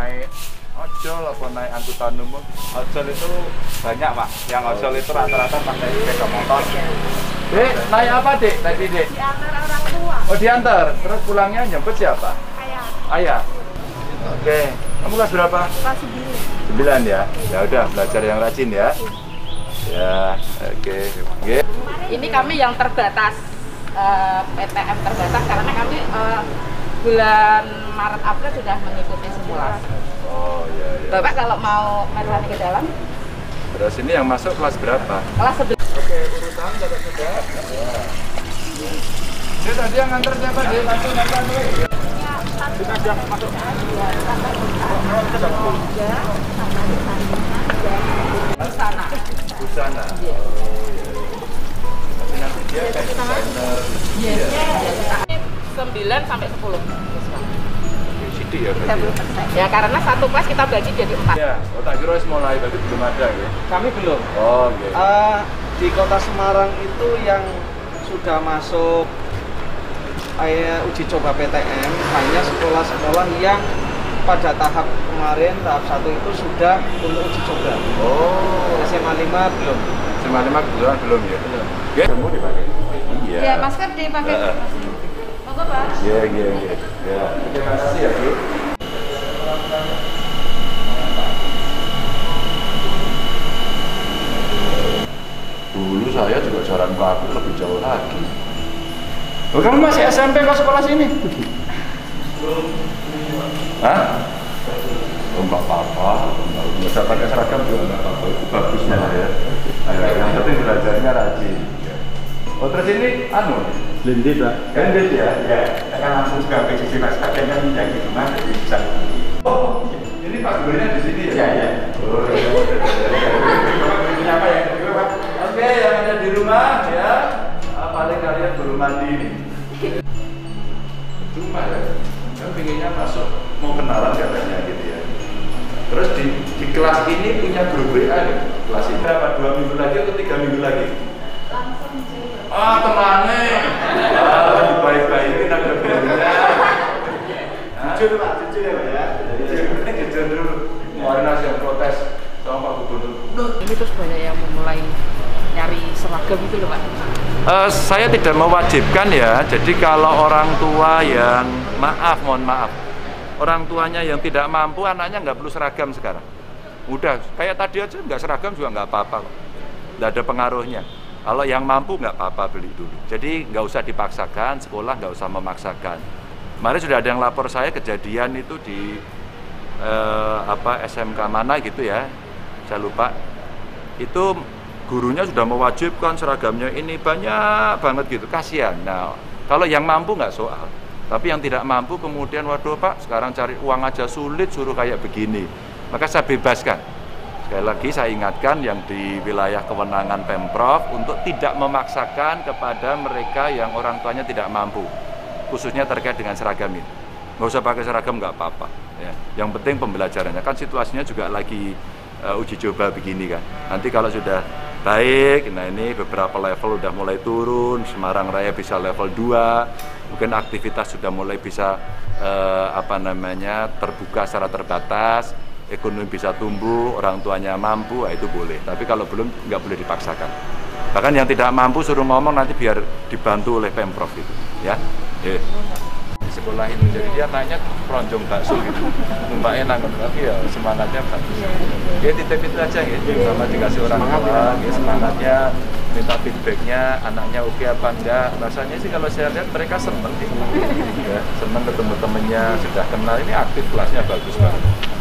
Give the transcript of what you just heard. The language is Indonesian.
naik ojol apa naik angkutan umum. Ojol itu banyak Pak, yang ojol itu rata-rata pakai sepeda motor. Dek, naik apa Dek tadi Dek? Diantar orang tua. Oh diantar, terus pulangnya jemput siapa? Ayah. Ayah. Oke, kamu kelas berapa? Kelas 9. 9 ya? Ya udah belajar yang rajin ya. Ya, oke. Oke. Ini kami yang terbatas, PTM terbatas karena kami bulan Maret April sudah mengikuti simulasi. Oh iya iya. Bapak kalau mau melayani ke dalam? Terus ini yang masuk kelas berapa? Kelas 11. Oke, urutan catat sudah. Ya. Ini tadi yang nganter siapa? Dia langsung nganter nih. Kita sudah masuk. Busana. Busana. Iya. Tapi nanti dia kayak desainer. Iya. 9 sampai 10. Sidi ya berarti. Ya karena satu kelas kita bagi jadi 4. Ya, oh tak kira mulai tapi belum ada ya. Kami belum. Oh, oke. Di Kota Semarang itu yang sudah masuk uji coba PTM hanya sekolah-sekolah yang pada tahap kemarin, tahap 1 itu sudah untuk uji coba. Oh, SMA 5 belum. SMA 5 kebetulan belum ya? Belum. Ya, kamu dipakai? Iya. Ya, masker dipakai. Monggo, Pak. Iya. Ya, terima kasih ya, Bu. Dulu saya juga jalan kaki lebih jauh lagi. Oh, kamu masih SMP kok sekolah sini? Hah? Oh, nggak apa-apa. Nggak usah pakai seragam juga nggak apa-apa. Itu bagus malah ya. Yang penting belajarnya rajin. Oh, terus ini anu? Blended, Pak. Blended ya? Ya, kita kan langsung juga PJJ Mas Kadang kan yang di rumah jadi bisa. Oh, ini Pak Gurunya di sini ya? Iya, iya. Oh, iya. Punya apa ya? Oke, yang ada di rumah ya, paling kalian belum mandi nih. Cuma ya, kan pinginnya masuk, mau kenalan katanya gitu ya. Terus di kelas ini punya grup WA nih, kelas ini berapa? 2 minggu lagi atau 3 minggu lagi? Langsung jauh. Ah, temannya. Dibaik-baikin ada gurunya. Jujur Pak, jujur ya Pak ya. Jujur dulu. Kemarin ada yang protes sama Pak Gubernur. Ini terus banyak yang memulai nyari seragam itu loh Pak. Saya tidak mewajibkan ya. Jadi kalau orang tua yang mohon maaf, orang tuanya yang tidak mampu, anaknya nggak perlu seragam sekarang. Udah, kayak tadi aja nggak seragam juga nggak apa-apa kok. Nggak ada pengaruhnya. Kalau yang mampu nggak apa-apa beli dulu. Jadi nggak usah dipaksakan, sekolah nggak usah memaksakan. Kemarin sudah ada yang lapor saya kejadian itu di SMK mana gitu ya, saya lupa. Itu gurunya sudah mewajibkan seragamnya ini banyak banget gitu, kasihan. Nah, kalau yang mampu nggak soal. Tapi yang tidak mampu kemudian, waduh Pak, sekarang cari uang aja sulit, suruh kayak begini. Maka saya bebaskan. Sekali lagi saya ingatkan yang di wilayah kewenangan Pemprov untuk tidak memaksakan kepada mereka yang orang tuanya tidak mampu, khususnya terkait dengan seragam ini. Nggak usah pakai seragam, nggak apa-apa. Ya. Yang penting pembelajarannya, kan situasinya juga lagi uji coba begini kan. Nanti kalau sudah baik, nah ini beberapa level udah mulai turun, Semarang Raya bisa level 2, mungkin aktivitas sudah mulai bisa terbuka secara terbatas, ekonomi bisa tumbuh, orang tuanya mampu, itu boleh. Tapi kalau belum, nggak boleh dipaksakan. Bahkan yang tidak mampu suruh ngomong nanti biar dibantu oleh Pemprov itu, ya. Sekolah itu jadi dia naiknya keronjong bakso gitu, mbaknya nangkep, tapi ya semangatnya bagus. Ya titip itu aja gitu, sama dikasih orang tua, ya, semangatnya, minta feedbacknya, anaknya oke apa enggak. Rasanya sih kalau saya lihat mereka seneng gitu, ya, seneng ketemu temennya, sudah kenal, ini aktif, kelasnya bagus banget.